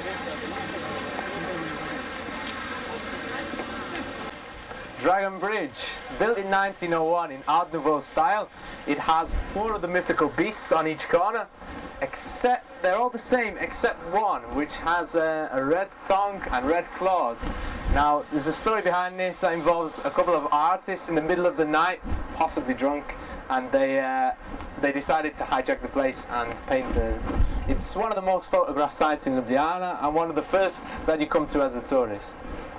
Dragon Bridge, built in 1901 in Art Nouveau style. It has 4 of the mythical beasts on each corner, except they're all the same except one, which has a red tongue and red claws. Now, there's a story behind this that involves a couple of artists in the middle of the night, possibly drunk, and they decided to hijack the place and paint the... It's one of the most photographed sites in Ljubljana and one of the first that you come to as a tourist.